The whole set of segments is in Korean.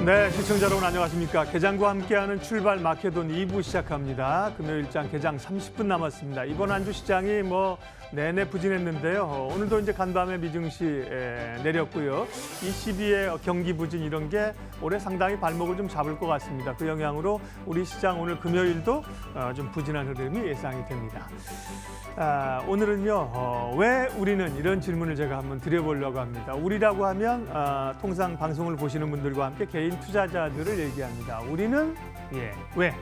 네, 시청자 여러분 안녕하십니까. 개장과 함께하는 출발 마케돈 2부 시작합니다. 금요일장 개장 30분 남았습니다. 이번 한 주 시장이 내내 부진했는데요. 오늘도 이제 간밤에 미증시 내렸고요. 22의 경기 부진 이런 게 올해 상당히 발목을 좀 잡을 것 같습니다. 그 영향으로 우리 시장 오늘 금요일도 좀 부진한 흐름이 예상이 됩니다. 오늘은요, 왜 우리는 이런 질문을 제가 한번 드려보려고 합니다. 우리라고 하면 통상 방송을 보시는 분들과 함께 개인 투자자들을 얘기합니다. 우리는 왜?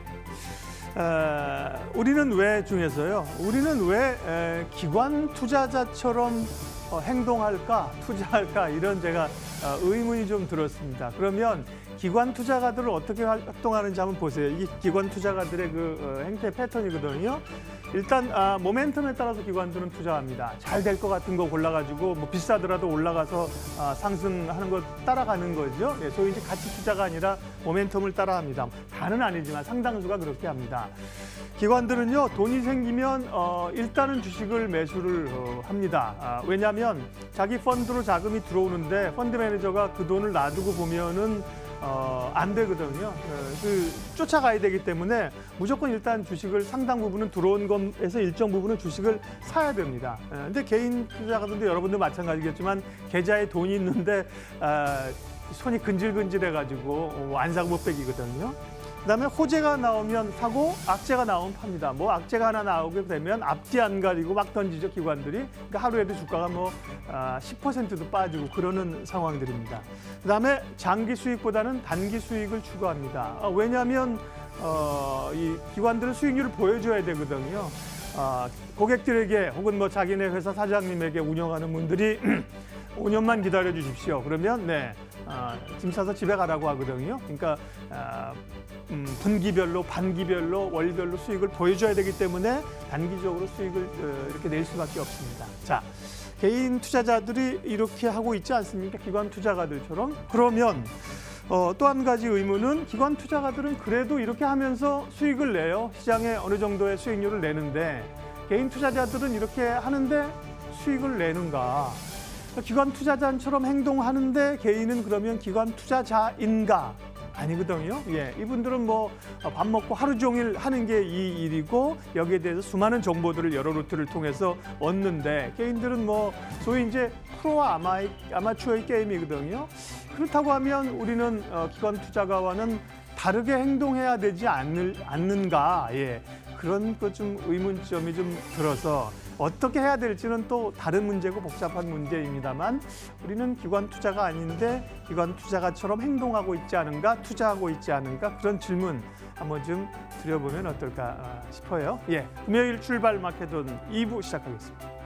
우리는 왜 중에서요. 우리는 왜 기관 투자자처럼 행동할까, 투자할까 이런 제가 의문이 좀 들었습니다. 그러면 기관 투자가들을 어떻게 활동하는지 한번 보세요. 이 기관 투자가들의 그 행태 패턴이거든요. 일단 모멘텀에 따라서 기관들은 투자합니다. 잘 될 것 같은 거 골라가지고 비싸더라도 올라가서 상승하는 거 따라가는 거죠. 소위 이제 가치 투자가 아니라 모멘텀을 따라합니다. 다는 아니지만 상당수가 그렇게 합니다. 기관들은요, 돈이 생기면 일단은 주식을 매수를 합니다. 왜냐하면 자기 펀드로 자금이 들어오는데 펀드 매니저가 그 돈을 놔두고 보면은 안 되거든요. 쫓아가야 되기 때문에 무조건 일단 주식을 상당 부분은 들어온 것에서 일정 부분은 주식을 사야 됩니다. 근데 개인 투자가들도 여러분들 마찬가지겠지만 계좌에 돈이 있는데 손이 근질근질해가지고 안 사고 못 빼기거든요. 그다음에 호재가 나오면 사고 악재가 나오면 팝니다. 악재가 하나 나오게 되면 앞뒤 안 가리고 막 던지죠, 기관들이. 그러니까 하루에도 주가가 10%도 빠지고 그러는 상황들입니다. 그다음에 장기 수익보다는 단기 수익을 추구합니다. 왜냐하면 이 기관들은 수익률을 보여줘야 되거든요. 고객들에게 혹은 자기네 회사 사장님에게 운영하는 분들이 5년만 기다려 주십시오. 그러면 짐 싸서 집에 가라고 하거든요. 그러니까 분기별로, 반기별로, 월별로 수익을 보여줘야 되기 때문에 단기적으로 수익을 이렇게 낼 수밖에 없습니다. 자, 개인 투자자들이 이렇게 하고 있지 않습니까? 기관 투자가들처럼. 그러면 또 한 가지 의문은 기관 투자가들은 그래도 이렇게 하면서 수익을 내요. 시장에 어느 정도의 수익률을 내는데 개인 투자자들은 이렇게 하는데 수익을 내는가? 기관 투자자처럼 행동하는데 개인은 그러면 기관 투자자인가? 아니거든요. 이분들은 밥 먹고 하루 종일 하는 게 이 일이고 여기에 대해서 수많은 정보들을 여러 루트를 통해서 얻는데 개인들은 소위 이제 프로와 아마추어의 게임이거든요. 그렇다고 하면 우리는 기관 투자가와는 다르게 행동해야 되지 않는가? 그런 것 좀 의문점이 좀 들어서 어떻게 해야 될지는 또 다른 문제고 복잡한 문제입니다만 우리는 기관 투자가 아닌데 기관 투자가처럼 행동하고 있지 않은가, 투자하고 있지 않은가 그런 질문 한번 좀 드려보면 어떨까 싶어요. 금요일 출발 마케돈 2부 시작하겠습니다.